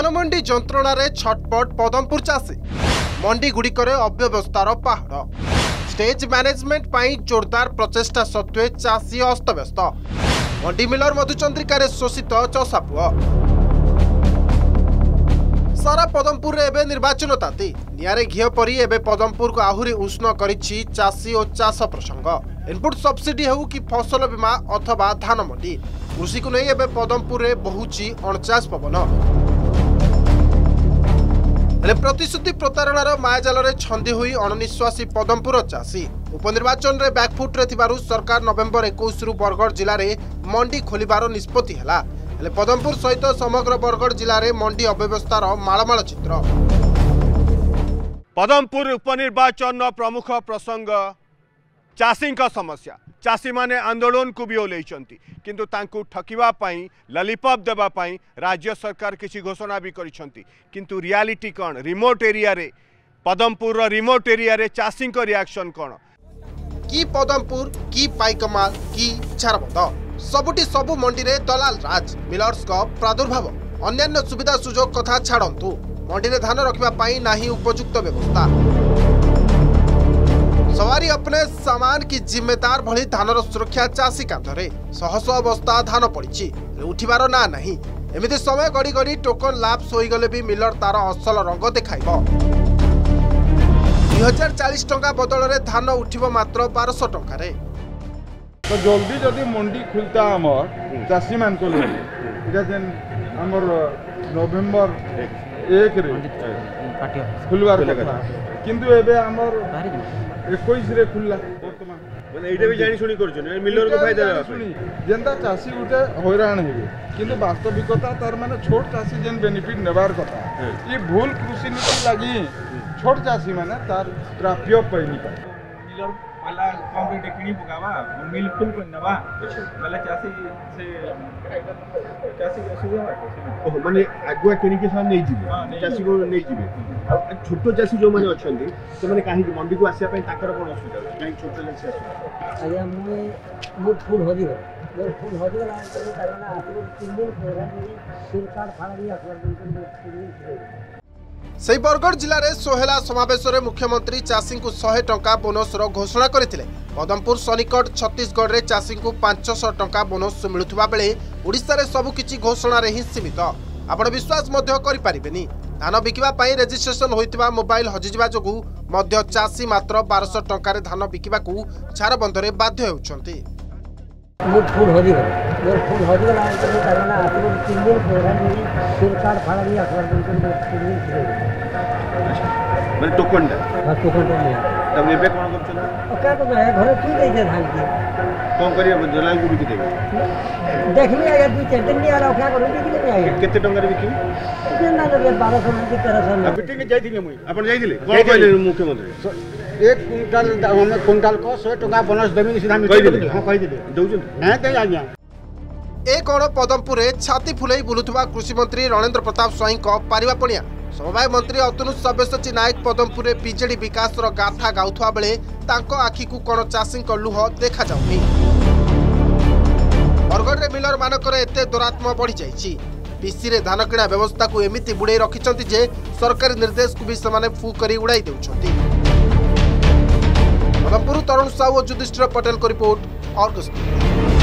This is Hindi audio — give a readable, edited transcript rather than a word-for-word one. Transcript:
मंडी जंत्रणा छटपट पदमपुर चाषी मंडी गुड़िकर अव्यवस्थार पहाड़ स्टेज मैनेजमेंट पाई जोरदार प्रचेष्टा सत्वे चाषी अस्तव्यस्त मंडी मिलर मधुचंद्रिकार शोषित चषापुआ सारा पदमपुर रे एबे निर्वाचन ताती नियारे घियो परी एबे पदमपुर को आहुरी उष्ण करिछि चाषी और चाष प्रसंग इनपुट सब्सिडी हेउ कि फसल बीमा अथवा धान मंडी कृषि को नहीं एबे पदमपुर रे बहुची अणचाश पवन हेले प्रतिश्रुति प्रतारणार मायाजाल रे छंदी हुई अणनिश्वासी पदमपुर चाषी उपनिर्वाचन रे बैकफुट रे थिबारु सरकार नवेम्बर 21 रु बरगढ़ जिले में मंडी खोलिबार निष्पत्ति हैला हेले पदमपुर सहित समग्र बरगढ़ जिले में मंडी अव्यवस्थार माळमाळ चित्र। पदमपुर उपनिर्वाचन प्रमुख प्रसंग चाषी समस्या चाषी माने आंदोलन को भी ओल्लैचंती किंतु तांकु ठकिबा पई ललीपॉप देबा पई राज्य सरकार किसी घोषणा भी करिसंती किंतु रियलिटी कौन रिमोट एरिया रे पदमपुर रिमोट एरिया रे चाषी को रिएक्शन कौन की पदमपुर की पाइकमाल की झारबंद सबुटी सबु मंडी रे दलाल राज मिलर्स का प्रादुर्भाव अन्यान्य सुविधा सुजोग कथा छाड़ंतु मंडी रे धान रखिबा पई नाही उपयुक्त व्यवस्था सवारी अपने सामान की जिम्मेदार भली धानर सुरक्षा चाषी कांधरे सहस अवस्था धान पड़ी उठिबार ना नहीं एमिति समय गड़ी गड़ी टोकन लाप्स हो गले भी मिलर तार असल रंग देखाइबो 2040 टंका बदल रे धान उठिबो मात्र 1200 टंका रे तो जल्दी जदि मंडी खुलता हमर चाषी मान को इटा जेन हमर नवेम्बर 1 रे खुलवार कथा किंतु एबे हमर 21 रे खुलला वर्तमान माने एटा भी जानि सुनी करछन मिलर को फायदा सुनी जेंता चाषी उठे हैरान हेबे किंतु वास्तविकता तार माने छोट चाषी जेन बेनिफिट नेबार कथा ये भूल कृषि नीति लागि छोट चाषी माने तार प्राप्य पैनी पा मिलर वाला कम रेट किनी पकावा मिल फुल को नवा वाला चाषी से चाषी असुविधा माने आगुआ किनी के साथ नहीं जिबे चाषी को नहीं जिबे छोटो चाषी जो माने अछंती से माने काहे मंडी को आसिया पई ताकर कोन असुविधा काहे छोटो चाषी आसु आया मु फुल हो दियो मोर फुल हो दियो ना कारण आपको 3 दिन प्रोग्राम सरकार फाड़ी आकर दिन 3 दिन से बरगढ़ जिले में सोहेला समावेश में मुख्यमंत्री चाषी को 100 टंका बोनस घोषणा करते पदमपुर सनिकट छत्तीसगढ़ में चाषी को 500 टंका बोनस मिलुवा बेले ओडिशा रे सबकिछि घोषणा ही सीमित आपण विश्वास करें धान बिकिबा पई रेजिस्ट्रेशन होइतिबा मोबाइल हजिजिबा जोगु मध्य चाषी मात्र 1200 टंका रे धान बिकिबा को झारबंद रे बाध्य होउछंती फुल हो दियो मोर फुल हो दियो ना कारण आपको 3 दिन प्रोग्राम सरकार फाड़ी आकर दिन 3 दिन माने टोकन नहीं तब एबे कोन करछन का तो है घर की दे जे धान की कोन करिया जलाई को बिकि देबे देखली आगे 2-4 दिन नहीं आला क्या करू बिकि नहीं आगे केते टंका रे बिकि जे ना लगे 1200 मन की 1300 मीटिंग जाई दिले मुई आपण जाई दिले कोन कहले मुख्यमंत्री एक क्विंटल हमें क्विंटल को 100 टंका बोनस देबी सीधा मीटिंग हां कहि देबे दउजन नै दे आज्ञा ए कोन पदमपुर रे छाती फुलई बुलुथुवा कृषि मंत्री रणेंद्र प्रताप स्वाई को पारिबा पणिया समवाय मंत्री अतनु सब्यसाची नायक पदमपुर रे बीजेडी विकास रो गाथा गाउथुवा बेले तांको आखि को कोन चाषी को लुह देखा जाउनी बरगढ़ रे मिलर मानकर एते दुरात्म बढ़ी जाईची पीसी रे धान किणा व्यवस्था को एमिति बुड़े रखिचंती जे सरकारी निर्देश को भी समाने फू करी उड़ाई देउछंती पदमपुर तरुण साहू और युधिष्ठिर पटेल को रिपोर्ट अर्गस।